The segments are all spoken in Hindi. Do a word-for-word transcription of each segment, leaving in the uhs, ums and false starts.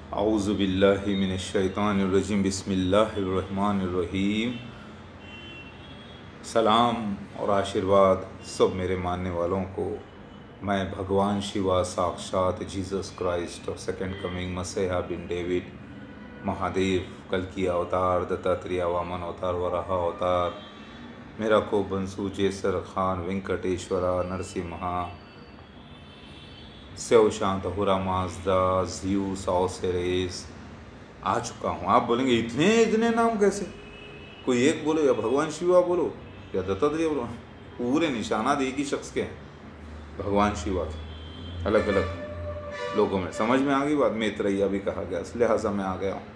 औज़ु बिल्लाहि मिनश्शैतानिर्रजीम बिस्मिल्लाहिर्रहमानिर्रहीम। सलाम और आशीर्वाद सब मेरे मानने वालों को। मैं भगवान शिवा साक्षात जीसस क्राइस्ट और सेकंड कमिंग मसीहा बिन डेविड महादेव कल की अवतार दत्तात्रेय वामन अवतार वराह अवतार मेरा को बंसु जेसर खान वेंकटेश्वरा नरसिम्हा सेव शांत हुरा माजदा जियो साओसेरेस आ चुका हूँ। आप बोलेंगे इतने इतने नाम कैसे? कोई एक बोलो या भगवान शिवा बोलो या दत्तात्रेय बोलो, पूरे निशानात एक ही शख्स के हैं, भगवान शिवा के। अलग अलग लोगों में समझ में आ गई बात। मैत्रेयी भी कहा गया, लिहाजा मैं आ गया हूँ।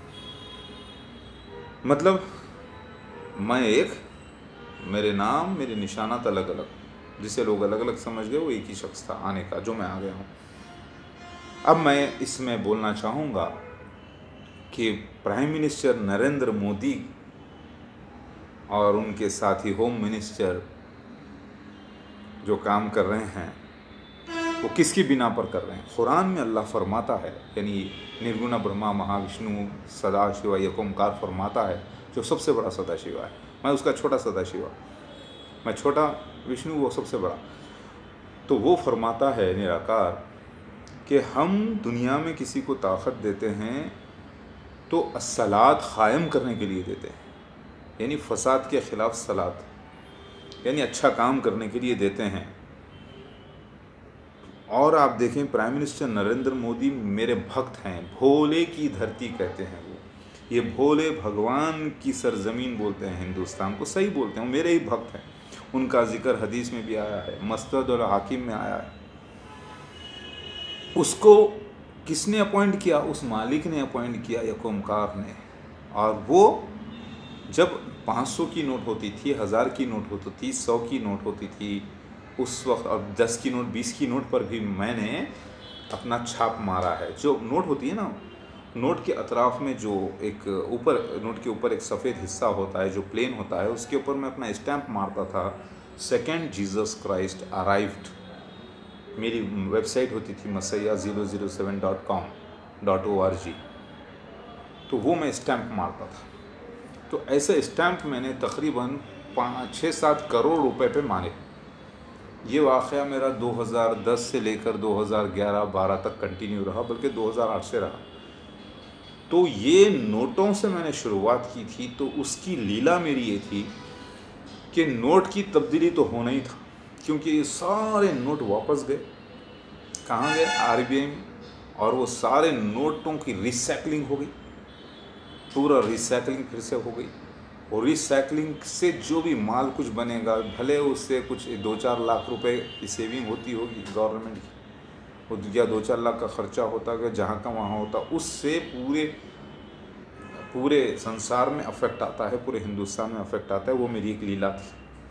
मतलब मैं एक, मेरे नाम मेरे निशानात अलग अलग, जिसे लोग अलग अलग समझ गए वो एक ही शख्स था आने का, जो मैं आ गया हूँ। अब मैं इसमें बोलना चाहूँगा कि प्राइम मिनिस्टर नरेंद्र मोदी और उनके साथी होम मिनिस्टर जो काम कर रहे हैं वो किसकी बिना पर कर रहे हैं? कुरान में अल्लाह फरमाता है, यानी निर्गुण ब्रह्मा महाविष्णु सदाशिव एक ओंकार फरमाता है, जो सबसे बड़ा सदाशिव है। मैं उसका छोटा सदाशिव, मैं छोटा विष्णु, वो सबसे बड़ा। तो वो फरमाता है निराकार कि हम दुनिया में किसी को ताकत देते हैं तो अस्सलात क़ायम करने के लिए देते हैं, यानी फसाद के ख़िलाफ़ सलात, यानी अच्छा काम करने के लिए देते हैं। और आप देखें प्राइम मिनिस्टर नरेंद्र मोदी मेरे भक्त हैं, भोले की धरती कहते हैं वो, ये भोले भगवान की सरजमीन बोलते हैं हिंदुस्तान को, सही बोलते हैं, मेरे ही भक्त हैं। उनका जिक्र हदीस में भी आया है, मस्तद और हाकिम में आया है। उसको किसने अपॉइंट किया? उस मालिक ने अपॉइंट किया, एक ओंकार ने। और वो जब पाँच सौ की नोट होती थी, हज़ार की नोट होती थी, सौ की नोट होती थी उस वक्त, और दस की नोट, बीस की नोट पर भी मैंने अपना छाप मारा है। जो नोट होती है ना, नोट के अतराफ़ में जो एक ऊपर, नोट के ऊपर एक सफ़ेद हिस्सा होता है जो प्लेन होता है, उसके ऊपर मैं अपना स्टैम्प मारता था, सेकेंड जीसस क्राइस्ट अराइव्ड। मेरी वेबसाइट होती थी messiah zero zero seven dot com dot O R G, तो वो मैं स्टैम्प मारता था। तो ऐसे स्टैम्प मैंने तकरीबन पाँच छः सात करोड़ रुपए पे मारे। ये वाक़या मेरा दो हज़ार दस से लेकर दो हज़ार ग्यारह बारह तक कंटिन्यू रहा, बल्कि दो हज़ार आठ से रहा। तो ये नोटों से मैंने शुरुआत की थी। तो उसकी लीला मेरी ये थी कि नोट की तब्दीली तो होना ही था, क्योंकि ये सारे नोट वापस गए। कहाँ गए? आर बी आई में। और वो सारे नोटों की रिसाइकलिंग हो गई, पूरा रिसाइकलिंग फिर से हो गई। और रिसाइकलिंग से जो भी माल कुछ बनेगा, भले उससे कुछ दो चार लाख रुपए की सेविंग होती होगी गवर्नमेंट की, वो या दो चार लाख का ख़र्चा होता है जहाँ का वहाँ होता, उससे पूरे पूरे संसार में अफेक्ट आता है, पूरे हिंदुस्तान में अफेक्ट आता है। वो मेरी एक लीला थी।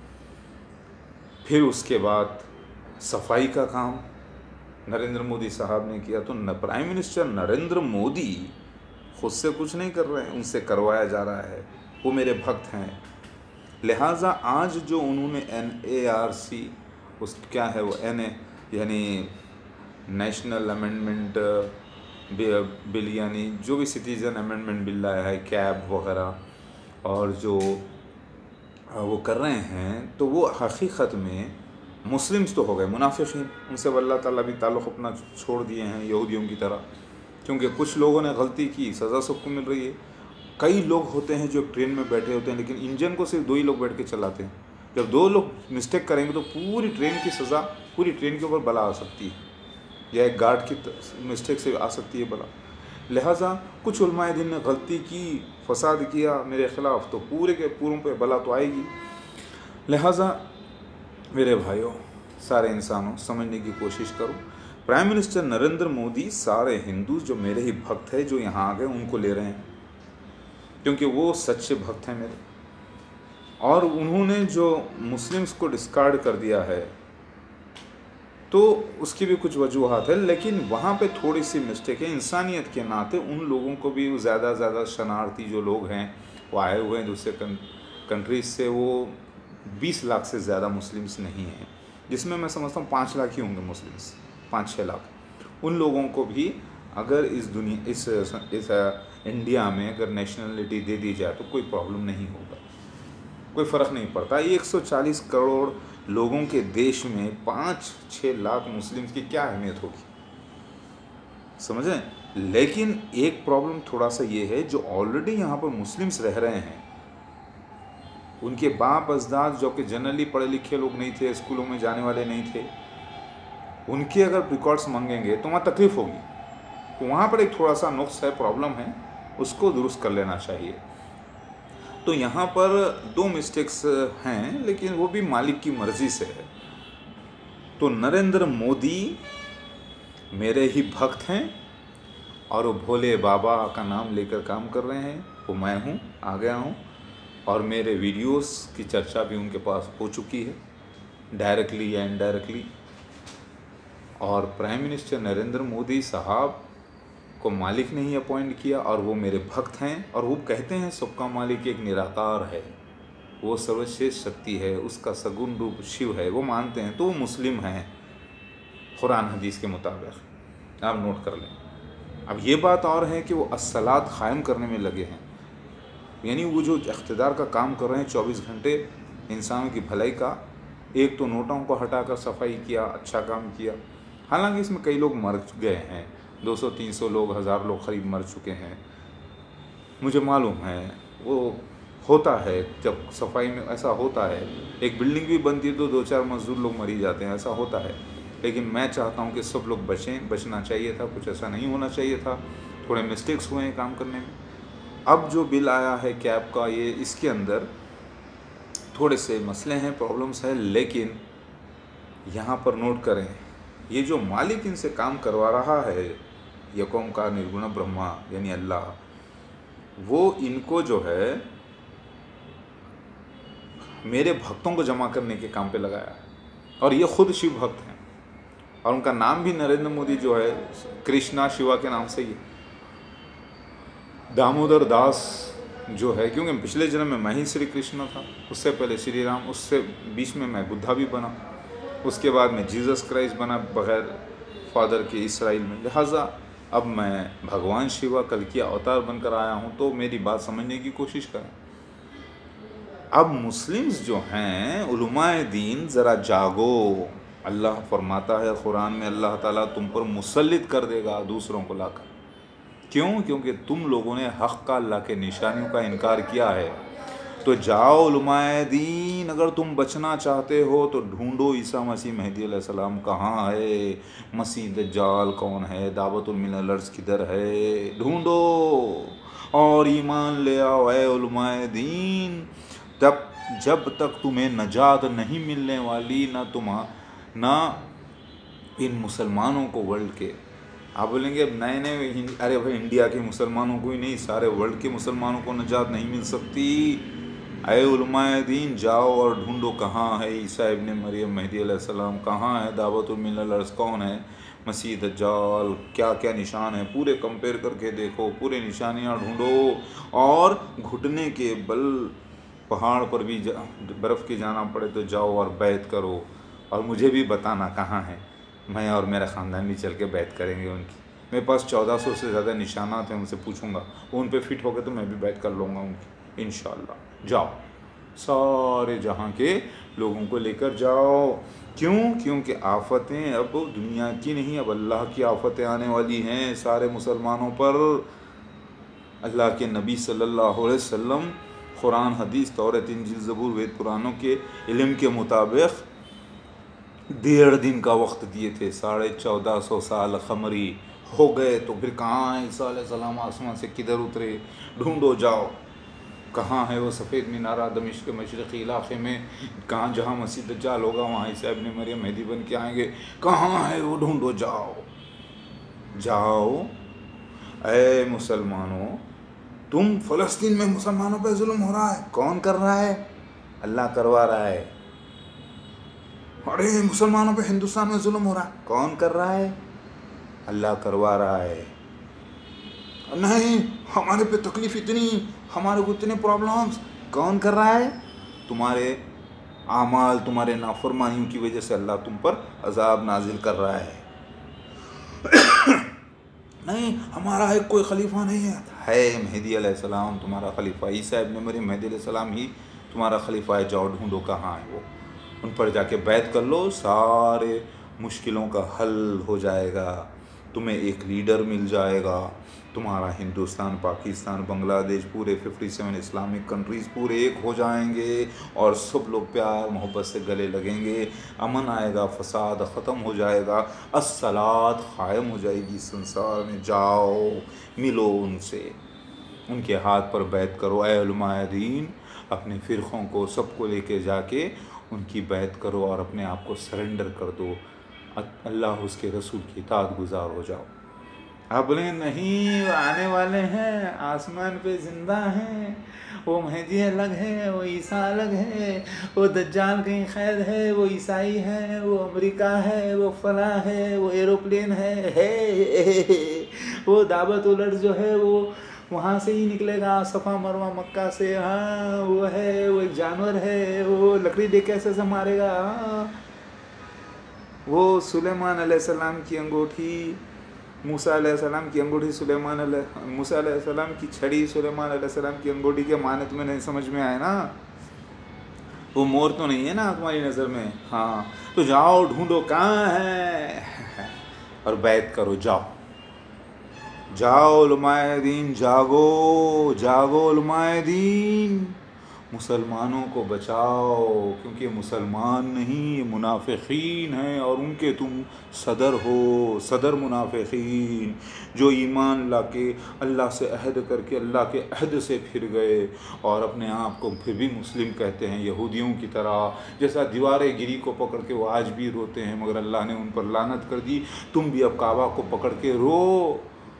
फिर उसके बाद सफाई का काम नरेंद्र मोदी साहब ने किया। तो न प्राइम मिनिस्टर नरेंद्र मोदी खुद से कुछ नहीं कर रहे हैं, उनसे करवाया जा रहा है। वो मेरे भक्त हैं, लिहाजा आज जो उन्होंने एन ए आर सी, उस क्या है वो, एन ए यानी नेशनल अमेंडमेंट बिल, यानी जो भी सिटीज़न अमेंडमेंट बिल लाया है, कैब वगैरह, और जो वो कर रहे हैं, तो वो हकीकत में मुस्लिम्स तो हो गए मुनाफिकीन, उनसे अल्लाह ताला भी ताल्लुक़ अपना छोड़ दिए हैं यहूदियों की तरह। क्योंकि कुछ लोगों ने गलती की, सज़ा सबको मिल रही है। कई लोग होते हैं जो ट्रेन में बैठे होते हैं, लेकिन इंजन को सिर्फ दो ही लोग बैठ के चलाते हैं। जब दो लोग मिस्टेक करेंगे तो पूरी ट्रेन की सज़ा, पूरी ट्रेन के ऊपर बला आ सकती है, या एक गार्ड की मिस्टेक से आ सकती है बला। लिहाजा कुछ उलमाए दिन ने गलती की, फसाद किया मेरे ख़िलाफ़, तो पूरे के पूरों पे बला तो आएगी। लिहाजा मेरे भाइयों, सारे इंसानों, समझने की कोशिश करो। प्राइम मिनिस्टर नरेंद्र मोदी सारे हिंदू जो मेरे ही भक्त हैं, जो यहाँ आ गए, उनको ले रहे हैं, क्योंकि वो सच्चे भक्त हैं मेरे। और उन्होंने जो मुस्लिम्स को डिस्कार्ड कर दिया है, तो उसकी भी कुछ वजूहात है, लेकिन वहाँ पे थोड़ी सी मिस्टेक है। इंसानियत के नाते उन लोगों को भी, ज़्यादा ज़्यादा शरणार्थी जो लोग हैं वो आए हुए हैं दूसरे कंट्रीज से, वो बीस लाख से ज़्यादा मुस्लिम्स नहीं हैं, जिसमें मैं समझता हूँ पाँच लाख ही होंगे मुस्लिम्स, पाँच छः लाख। उन लोगों को भी अगर इस दुनिया इस इस इंडिया में अगर नेशनलिटी दे दी जाए तो कोई प्रॉब्लम नहीं होगा, कोई फ़र्क नहीं पड़ता। एक सौ चालीस करोड़ लोगों के देश में पाँच छः लाख मुस्लिम्स की क्या अहमियत होगी, समझें। लेकिन एक प्रॉब्लम थोड़ा सा ये है, जो ऑलरेडी यहाँ पर मुस्लिम्स रह रहे हैं, उनके बाप अजदाद जो कि जनरली पढ़े लिखे लोग नहीं थे, स्कूलों में जाने वाले नहीं थे, उनके अगर रिकॉर्ड्स मांगेंगे तो वहाँ तकलीफ़ होगी। तो वहाँ पर एक थोड़ा सा नुक्स है, प्रॉब्लम है, उसको दुरुस्त कर लेना चाहिए। तो यहाँ पर दो मिस्टेक्स हैं, लेकिन वो भी मालिक की मर्ज़ी से है। तो नरेंद्र मोदी मेरे ही भक्त हैं और वो भोले बाबा का नाम लेकर काम कर रहे हैं। वो मैं हूँ, आ गया हूँ, और मेरे वीडियोस की चर्चा भी उनके पास हो चुकी है, डायरेक्टली या इनडायरेक्टली। और प्राइम मिनिस्टर नरेंद्र मोदी साहब को मालिक ने ही अपॉइंट किया, और वो मेरे भक्त हैं। और वो कहते हैं सबका मालिक एक निराकार है, वो सर्वश्रेष्ठ शक्ति है, उसका सगुण रूप शिव है, वो मानते हैं। तो वो मुस्लिम हैं कुरान हदीस के मुताबिक, आप नोट कर लें। अब ये बात और है कि वो अस्सलात क़ायम करने में लगे हैं, यानी वो जो इक़्तिदार का काम कर रहे हैं चौबीस घंटे इंसानों की भलाई का। एक तो नोटों को हटाकर सफाई किया, अच्छा काम किया। हालांकि इसमें कई लोग मर गए हैं, दो सौ तीन सौ लोग, हज़ार लोग करीब मर चुके हैं, मुझे मालूम है। वो होता है, जब सफाई में ऐसा होता है, एक बिल्डिंग भी बनती है तो दो चार मजदूर लोग मर ही जाते हैं, ऐसा होता है। लेकिन मैं चाहता हूं कि सब लोग बचें, बचना चाहिए था, कुछ ऐसा नहीं होना चाहिए था। थोड़े मिस्टेक्स हुए हैं काम करने में। अब जो बिल आया है कैब का, ये इसके अंदर थोड़े से मसले हैं, प्रॉब्लम्स हैं, लेकिन यहाँ पर नोट करें, ये जो मालिक इनसे काम करवा रहा है, यकोम का निर्गुण ब्रह्मा यानी अल्लाह, वो इनको जो है मेरे भक्तों को जमा करने के काम पे लगाया है। और ये खुद शिव भक्त हैं, और उनका नाम भी नरेंद्र मोदी जो है कृष्णा शिवा के नाम से ही, दामोदर दास जो है, क्योंकि पिछले जन्म में मैं ही श्री कृष्ण था, उससे पहले श्री राम, उससे बीच में मैं बुद्धा भी बना, उसके बाद में जीसस क्राइस्ट बना बग़ैर फादर के इसराइल में। लिहाजा अब मैं भगवान शिवा कल की अवतार बनकर आया हूँ। तो मेरी बात समझने की कोशिश करें। अब मुस्लिम्स जो हैं, उलमाए दीन, ज़रा जागो। अल्लाह फरमाता है कुरान में, अल्लाह ताला तुम पर मुसल्लित कर देगा दूसरों को लाकर। क्यों? क्योंकि तुम लोगों ने हक़ का, अल्लाह के निशानियों का इनकार किया है। तो जाओ उलमाए दीन, अगर तुम बचना चाहते हो तो ढूंढो ईसा मसीह महदी अलैहिस्सलाम कहाँ है, मसीह दज्जाल कौन है, दावतुल मिनल अर्ज़ किधर है, ढूंढो और ईमान ले आओ ऐ उलमाए दीन। तब जब तक तुम्हें नजात नहीं मिलने वाली, ना तुम ना इन मुसलमानों को वर्ल्ड के, आप बोलेंगे अब नए नए, अरे भाई इंडिया के मुसलमानों को ही नहीं, सारे वर्ल्ड के मुसलमानों को नजात नहीं मिल सकती। ऐ उलमाए दीन, जाओ और ढूंढो कहाँ है ईसा इब्ने मरियम महदी अलैहिस्सलाम, कहाँ है दावतुल मिनल अर्ज़, कौन है मसीह दज्जाल, क्या क्या निशान है, पूरे कंपेयर करके देखो, पूरे निशानियाँ ढूंढो। और घुटने के बल पहाड़ पर भी बर्फ़ के जाना पड़े तो जाओ और बैत करो, और मुझे भी बताना कहाँ है, मैं और मेरा ख़ानदान भी चल के बैत करेंगे उनकी। मेरे पास चौदह सौ से ज़्यादा निशानात हैं, उनसे पूछूंगा, वो उन पे फिट हो गए तो मैं भी बैत कर लूँगा उनकी इंशाअल्लाह। जाओ, सारे जहाँ के लोगों को लेकर जाओ। क्यों? क्योंकि आफ़तें अब दुनिया की नहीं, अब अल्लाह की आफ़तें आने वाली हैं सारे मुसलमानों पर। अल्लाह के नबी सल्लल्लाहु अलैहि वसल्लम कुरान हदीस तौरात इंजील ज़बूर वेद पुराणों के इल्म के मुताबिक डेढ़ दिन का वक्त दिए थे, साढ़े चौदह सौ साल खमरी हो गए। तो फिर कहाँ है ईसा अलैहिस्सलाम, आसमान से किधर उतरे, ढूंढो जाओ कहाँ है वो सफ़ेद मीनारा दमिश्क के मशरक़ी इलाक़े में, कहाँ जहाँ मसीह दज्जाल होगा वहाँ ईसा इब्ने मरियम मेहदी बन के आएंगे, कहाँ है वो, ढूंढो जाओ। जाओ ऐ मुसलमानों, तुम फ़लस्तीन में मुसलमानों पे जुल्म हो रहा है, कौन कर रहा है? अल्लाह करवा रहा है। अरे मुसलमानों पे हिंदुस्तान में जुल्म हो रहा है, कौन कर रहा है? अल्लाह करवा रहा है। नहीं हमारे पे तकलीफ़ इतनी, हमारे को इतने प्रॉब्लम्स, कौन कर रहा है? तुम्हारे आमाल, तुम्हारे नाफरमानियों की वजह से अल्लाह तुम पर अजाब नाजिल कर रहा है। नहीं हमारा एक कोई खलीफा नहीं है। है मेहदी अलैहिस्सलाम तुम्हारा खलीफा, ईसा इब्न मरियम मेहदी अलैहिस्सलाम ही तुम्हारा खलीफा है। जाओ ढूंढो कहाँ है वो, उन पर जाके बैत कर लो, सारे मुश्किलों का हल हो जाएगा, तुम्हें एक लीडर मिल जाएगा, तुम्हारा हिंदुस्तान, पाकिस्तान, बांग्लादेश, पूरे सत्तावन इस्लामिक कंट्रीज़ पूरे एक हो जाएंगे और सब लोग प्यार मोहब्बत से गले लगेंगे, अमन आएगा, फसाद ख़त्म हो जाएगा, अस्सलात क़ायम हो जाएगी संसार में। जाओ मिलो उनसे, उनके हाथ पर बैत करो। ए उलमाए दीन, अपने फ़िरक़ों को सबको लेके जाके उनकी बैत करो और अपने आप को सरेंडर कर दो, अल्लाह उसके रसूल की इताअत गुज़ार हो जाओ। आप बोले नहीं वो आने वाले हैं, आसमान पे ज़िंदा हैं, वो मेहदी अलग है, वो ईसा अलग है, वो दज्जाल कहीं क़ैद है, वो ईसाई है, वो अमेरिका है, वो फला है, वो एरोप्लेन है, है वो दावत उलट जो है वो वहाँ से ही निकलेगा, सफ़ा मरवा मक्का से। हाँ वो है, वो एक जानवर है, वो लकड़ी दे कैसे से मारेगा। हाँ वो सुलेमान अलैहिस्सलाम की अंगूठी, मूसा अलैहिस्सलाम की अंगूठी, सुलेमान मूसा अलैहिस्सलाम की छड़ी, सुलेमान अलैहिस्सलाम की अंगूठी के माने तुम्हें नहीं समझ में आए ना। वो मोर तो नहीं है ना तुम्हारी नज़र में। हाँ तो जाओ ढूंढो कहाँ है और बैत करो। जाओ जाओ उलमाए दीन, जागो जागो उलमाए दीन, मुसलमानों को बचाओ, क्योंकि मुसलमान नहीं मुनाफिकीन हैं और उनके तुम सदर हो, सदर मुनाफिकीन जो ईमान लाके अल्लाह से अहद करके अल्लाह के अहद से फिर गए और अपने आप को फिर भी मुस्लिम कहते हैं, यहूदियों की तरह। जैसा दीवार गिरी को पकड़ के वो आज भी रोते हैं, मगर अल्लाह ने उन पर लानत कर दी। तुम भी अब काबा को पकड़ के रो,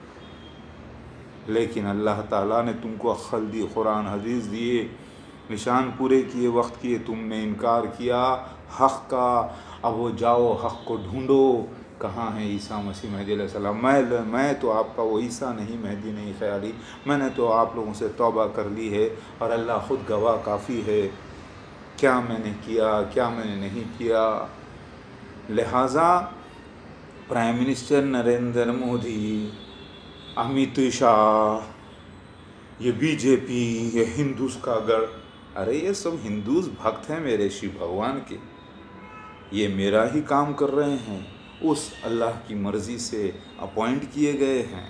लेकिन अल्लाह ताला ने तुमको अक्ल दी, कुरान हदीस दिए, निशान पूरे किए, वक्त किए, तुमने इनकार किया हक़ का। अब वो जाओ हक़ को ढूंढो, कहाँ है ईसा मसीह मेहदी अलैहिस्सलाम। मैं मैं तो आपका वो ईसा नहीं, मेहदी नहीं ख्याली, मैंने तो आप लोगों से तौबा कर ली है और अल्लाह ख़ुद गवाह काफ़ी है क्या मैंने किया क्या मैंने नहीं किया। लिहाजा प्राइम मिनिस्टर नरेंद्र मोदी, अमित शाह, ये बीजेपी, ये हिंदूस का गढ़, अरे ये सब हिंदूस भक्त हैं मेरे शिव भगवान के, ये मेरा ही काम कर रहे हैं, उस अल्लाह की मर्ज़ी से अपॉइंट किए गए हैं।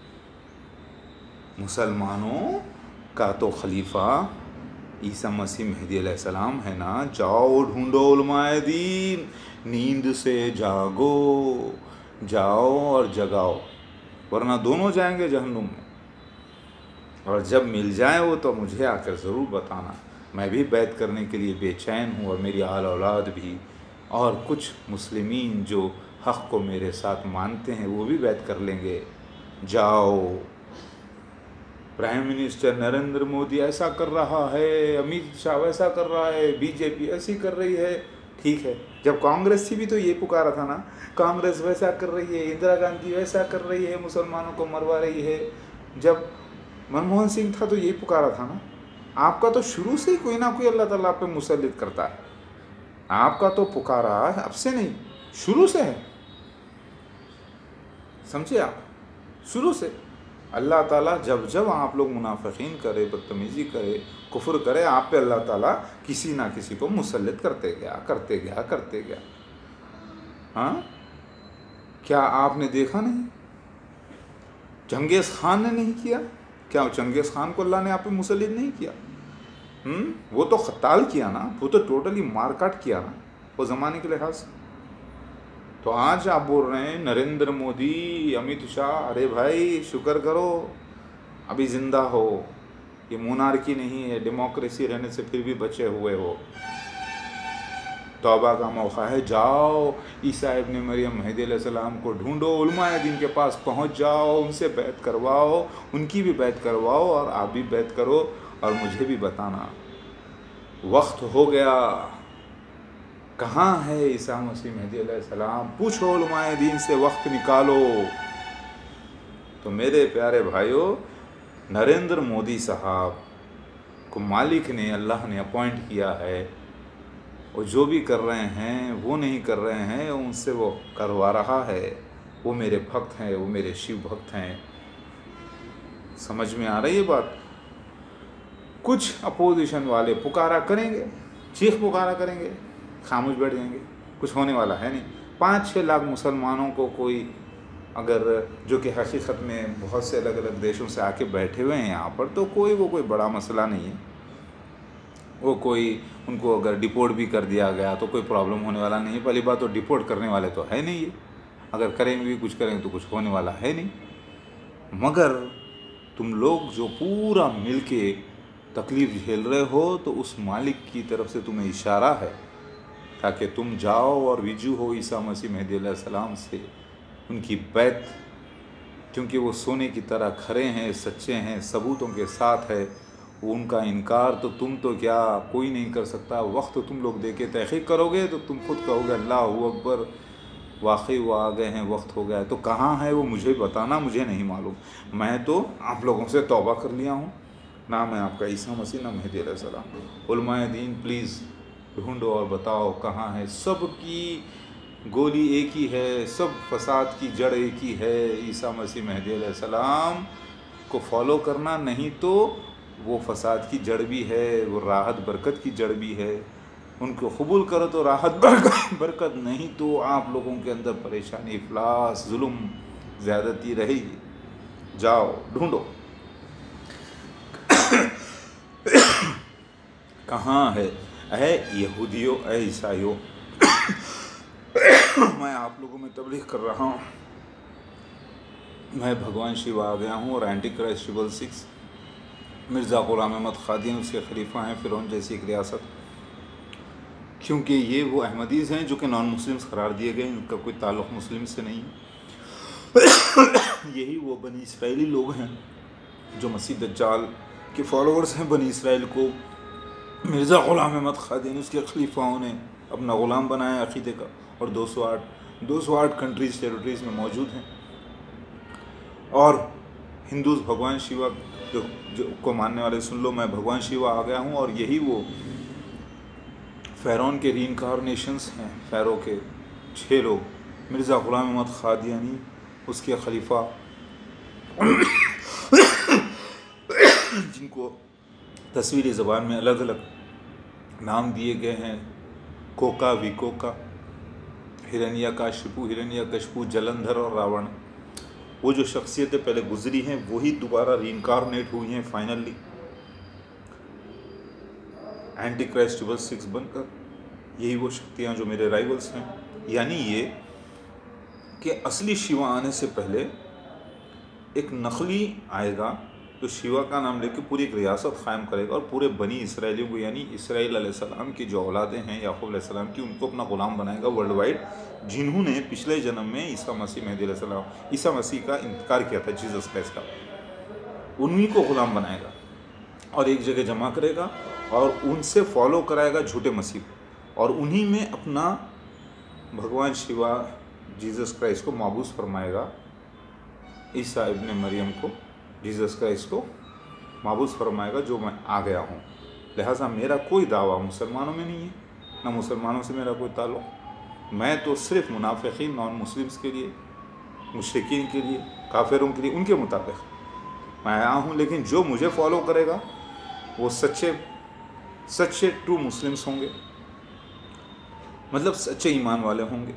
मुसलमानों का तो खलीफा ईसा मसीह मेहदी अलैहिस्सलाम है ना। जाओ ढूंढो उलमाए दीन, नींद से जागो, जाओ और जगाओ, वरना दोनों जाएंगे जहन्नुम में। और जब मिल जाए वो तो मुझे आकर ज़रूर बताना, मैं भी बैत करने के लिए बेचैन हूँ और मेरी आल औलाद भी, और कुछ मुस्लिमीन जो हक़ को मेरे साथ मानते हैं वो भी बैत कर लेंगे। जाओ, प्राइम मिनिस्टर नरेंद्र मोदी ऐसा कर रहा है, अमित शाह वैसा कर रहा है, बीजेपी ऐसी कर रही है, ठीक है। जब कांग्रेस थी भी तो ये पुकारा था ना, कांग्रेस वैसा कर रही है, इंदिरा गांधी वैसा कर रही है, मुसलमानों को मरवा रही है। जब मनमोहन सिंह था तो यही पुकारा था ना। आपका तो शुरू से ही कोई ना कोई अल्लाह ताला पे मुसल्लित करता है, आपका तो पुकारा अब से नहीं, शुरू से है, समझे आप। शुरू से अल्लाह ताला जब जब आप लोग मुनाफिकीन करे, बदतमीज़ी करे, कुफ्र करे, आप पे अल्लाह ताला किसी ना किसी को मुसल्लित करते गया करते गया करते गया। हाँ, क्या आपने देखा नहीं, चंगेज़ खान ने नहीं किया क्या? चंगेज़ खान को अल्लाह ने आप पे मुसल्लित नहीं किया? हम्म वो तो ख़त्ताल किया ना, वो तो टोटली मारकाट किया ना वो ज़माने के लिहाज से। तो आज आप बोल रहे हैं नरेंद्र मोदी, अमित शाह, अरे भाई शुक्र करो अभी ज़िंदा हो, ये मोनार्की नहीं है, डेमोक्रेसी रहने से फिर भी बचे हुए हो। तौबा का मौका है, जाओ ईसा इब्न मरियम मेहदी अलैहिस्सलाम को ढूंढो, उलमाए दीन के पास पहुंच जाओ, उनसे बैत करवाओ, उनकी भी बैत करवाओ और आप भी बैत करो और मुझे भी बताना। वक्त हो गया, कहाँ है ईसा मसीह मेहदी अलैहिस्सलाम, पूछो उलमाए दीन से, वक्त निकालो। तो मेरे प्यारे भाइयों, नरेंद्र मोदी साहब को मालिक ने, अल्लाह ने अपॉइंट किया है, और जो भी कर रहे हैं वो नहीं कर रहे हैं, उनसे वो करवा रहा है। वो मेरे भक्त हैं, वो मेरे शिव भक्त हैं। समझ में आ रही है बात? कुछ अपोजिशन वाले पुकारा करेंगे, चीख पुकारा करेंगे, खामोश बैठ जाएंगे, कुछ होने वाला है नहीं। पाँच छः लाख मुसलमानों को कोई अगर, जो कि हकीकत में बहुत से अलग अलग देशों से आके बैठे हुए हैं यहाँ पर, तो कोई वो कोई बड़ा मसला नहीं है। वो कोई, उनको अगर डिपोर्ट भी कर दिया गया तो कोई प्रॉब्लम होने वाला नहीं है। पहली बात तो डिपोर्ट करने वाले तो है नहीं है, अगर करेंगे भी कुछ करेंगे तो कुछ होने वाला है नहीं। मगर तुम लोग जो पूरा मिलके तकलीफ़ झेल रहे हो, तो उस मालिक की तरफ से तुम्हें इशारा है ताकि तुम जाओ और विजू हो ईसा मसीह मेहदी अलैहिस्सलाम से, उनकी बैत, क्योंकि वो सोने की तरह खरे हैं, सच्चे हैं, सबूतों के साथ है। वो उनका इनकार तो तुम तो क्या कोई नहीं कर सकता। वक्त तुम लोग दे के तहक़ीक़ करोगे तो तुम खुद कहोगे अल्लाह अकबर, वाकई वो आ गए हैं, वक्त हो गया है। तो कहाँ है वो मुझे बताना, मुझे नहीं मालूम। मैं तो आप लोगों से तौबा कर लिया हूँ, ना मैं आपका ईसा मसीह ना मेहदी अलैहिस्सलाम। उलमाए दीन प्लीज़ ढूंढो और बताओ कहाँ है। सब की गोली एक ही है, सब फसाद की जड़ एक ही है, ईसा मसीह मेहदी अलैहिस्सलाम को फॉलो करना। नहीं तो वो फसाद की जड़ भी है, वो राहत बरकत की जड़ भी है। उनको कबूल करो तो राहत बरकत बरकत नहीं तो आप लोगों के अंदर परेशानी, इफलास, जुल्म, ज़्यादती रहेगी। जाओ ढूंढो कहाँ है। ऐ यहूदियों, ऐ ईसाइयों, मैं आप लोगों में तबलीग कर रहा हूँ। मैं भगवान शिव आ गया हूँ और anti Christ triple six, Mirza Ghulam Ahmad Qadiani उसके खलीफा हैं, फ़िरौन जैसी एक रियासत। क्योंकि ये वो अहमदीज़ हैं जो कि नॉन मुस्लिम्स करार दिए गए, इनका कोई ताल्लुक़ मुस्लिम से नहीं है। यही वो बनी इसराइली लोग हैं जो मसीह दज्जाल के फॉलोअर्स हैं। बनी इसराइल को मिर्ज़ा ग़ुलाम अहमद क़ादियानी उसके खलीफाओं ने अपना ग़ुलाम बनाया अक़ीदे का, और दो सौ आठ दो सौ आठ कंट्रीज़ टेरिटरीज़ में मौजूद हैं। और हिंदूज़ भगवान शिवा जो जो को मानने वाले सुन लो, मैं भगवान शिवा आ गया हूँ। और यही वो फ़िरौन के रीइंकार्नेशंस हैं, फ़ैरो के छः लोग, मिर्ज़ा ग़ुलाम अहमद क़ादियानी, उसके खलीफा जिनको तस्वीरी ज़बान में अलग अलग नाम दिए गए हैं, कोका, विकोका, हिरण्यकशिपु, हिरण्यकशिपु, जलंधर और रावण। वो जो शख्सियतें पहले गुजरी हैं वही दोबारा रीइंकार्नेट हुई हैं finally anti Christ triple six बनकर। यही वो शक्तियाँ जो मेरे राइवल्स हैं। यानी ये कि असली शिवा आने से पहले एक नकली आएगा जो शिवा का नाम लेके पूरी एक रियासत क़ायम करेगा, और पूरे बनी इसराइलियों को, यानी इसराइल अलैहिस्सलाम की जो औलादें हैं याकूब अलैहिस्सलाम की, उनको अपना ग़ुलाम बनाएगा वर्ल्ड वाइड, जिन्होंने पिछले जन्म में ईसा मसीह मेहदी अलैहिस्सलाम ईसा मसीह का इनकार किया था, जीसस क्राइस्ट का, उन्हीं को ग़ुलाम बनाएगा और एक जगह जमा करेगा और उनसे फॉलो कराएगा झूठे मसीह, और उन्हीं में अपना भगवान शिवा जीसस क्राइस्ट को माबूस फरमाएगा। ईसा इब्ने मरियम को, जीसस क्राइस्ट को माबूस फरमाएगा जो मैं आ गया हूँ। लिहाजा मेरा कोई दावा मुसलमानों में नहीं है, ना मुसलमानों से मेरा कोई ताल्लुक़। मैं तो सिर्फ मुनाफिकीन, नॉन मुस्लिम्स के लिए, मुशरिकीन के लिए, काफिरों के लिए, उनके मुताबिक मैं आया हूँ। लेकिन जो मुझे फॉलो करेगा वो सच्चे सच्चे ट्रू मुस्लिम्स होंगे, मतलब सच्चे ईमान वाले होंगे।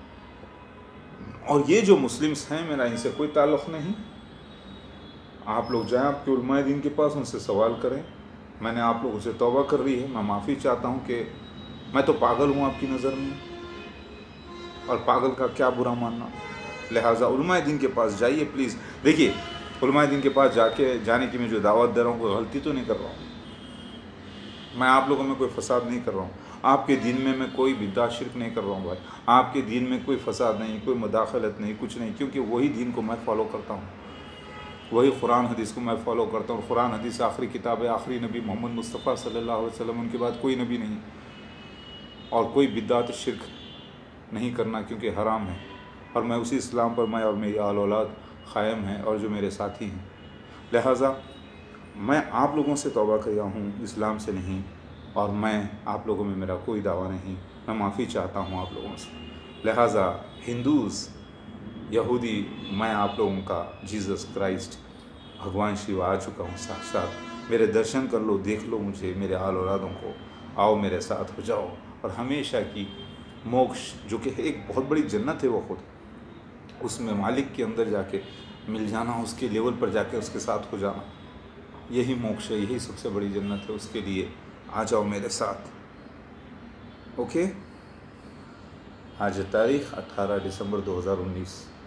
और ये जो मुस्लिम्स हैं, मेरा इनसे कोई ताल्लुक़ नहीं। आप लोग जाएं आपके उलमाए दीन के पास, उनसे सवाल करें। मैंने आप लोगों से तौबा कर ली है, मैं माफ़ी चाहता हूँ कि मैं तो पागल हूँ आपकी नज़र में, और पागल का क्या बुरा मानना। लिहाजा उलमाए दीन के पास जाइए प्लीज़। देखिए, उलमाए दीन के पास जाके जाने की मैं जो दावत दे रहा हूँ कोई गलती तो नहीं कर रहा हूँ, मैं आप लोगों में कोई फसाद नहीं कर रहा हूँ, आपके दीन में मैं कोई बिदअत शिरक नहीं कर रहा हूँ भाई, आपके दीन में कोई फसाद नहीं, कोई मुदाखलत नहीं, कुछ नहीं, क्योंकि वही दीन को मैं फ़ॉलो करता हूँ, वही कुरान हदीस को मैं फ़ॉलो करता हूँ। कुरान हदीस आखिरी किताब है, आखिरी नबी मोहम्मद मुस्तफ़ा सल्लल्लाहु अलैहि वसल्लम, उनके बाद कोई नबी नहीं, और कोई बिदअत शिरक नहीं करना क्योंकि हराम है। और मैं उसी इस्लाम पर मैं और मेरी आल औलाद क़ायम हैं और जो मेरे साथी हैं। लिहाजा मैं आप लोगों से तौबा किया हूँ, इस्लाम से नहीं, और मैं आप लोगों में मेरा कोई दावा नहीं, मैं माफ़ी चाहता हूँ आप लोगों से। लिहाजा हिंदूज़ यहूदी, मैं आप लोगों का जीसस क्राइस्ट भगवान शिव आ चुका हूँ साक्षात, मेरे दर्शन कर लो, देख लो मुझे, मेरे आल औलादों को, आओ मेरे साथ हो जाओ और हमेशा की मोक्ष जो कि एक बहुत बड़ी जन्नत है वो खुद, उसमें मालिक के अंदर जाके मिल जाना, उसके लेवल पर जाके उसके साथ हो जाना, यही मोक्ष है, यही सबसे बड़ी जन्नत है। उसके लिए आ जाओ मेरे साथ। ओके, आज तारीख अठारह दिसंबर दो हज़ार उन्नीस।